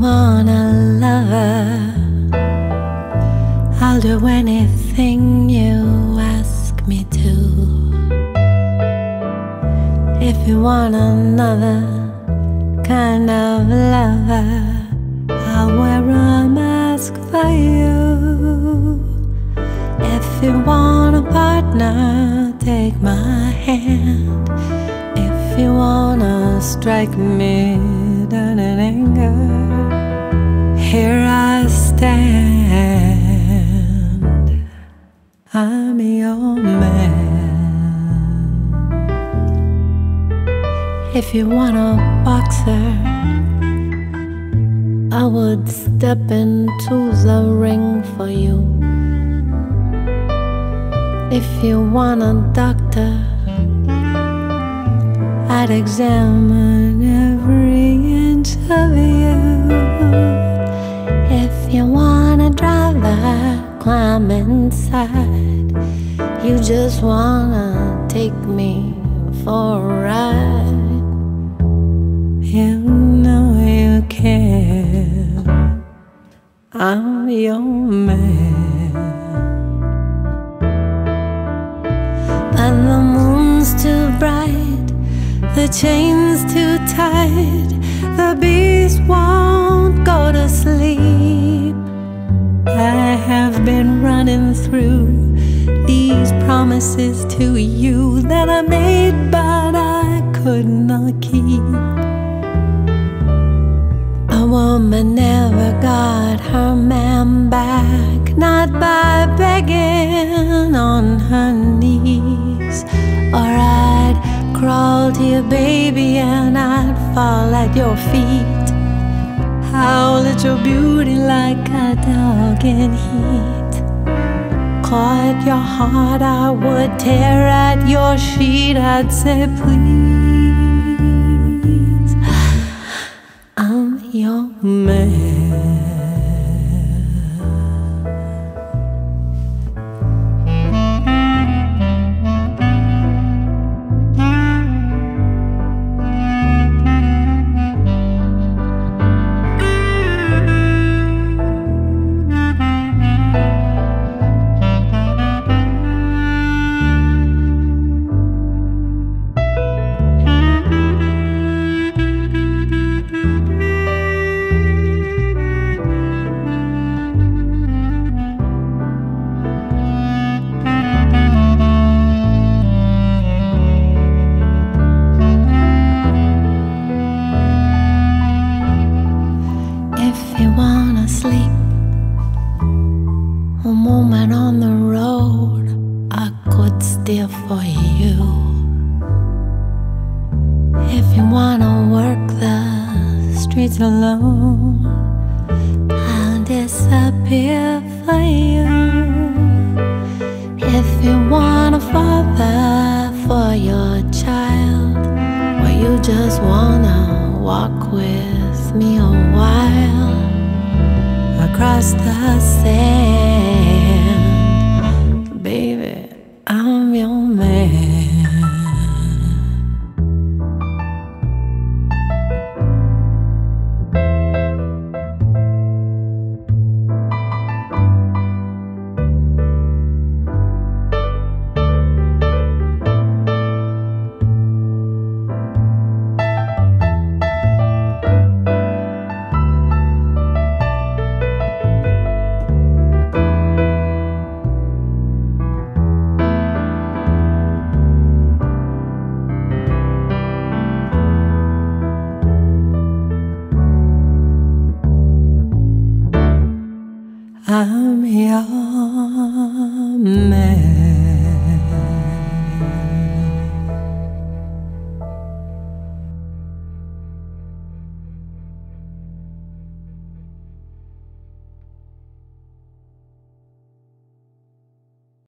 want a lover, I'll do anything you ask me to. If you want another kind of lover, I'll wear a mask for you. If you want a partner, take my hand. If you wanna strike me down in anger, here I stand. I'm your man. If you want a boxer, I would step into the ring for you. If you want a doctor, I'd examine every inch of you. If you want a driver, climb inside. You just wanna take me for a ride. You know you can. I'm your man. But the moon's too bright, the chain's too tight, the beast won't go to sleep. I have been running through these promises to you that I made but I could not keep. A woman never got her man back, not by begging on her knees, or I'd crawl to your baby and I'd fall at your feet, howl at your beauty like a dog in heat. Caught your heart, I would tear at your sheet. I'd say please, I'm your man. For you, if you wanna work the streets alone, I'll disappear for you. If you want a father for your child, or you just wanna walk with me a while across the sand,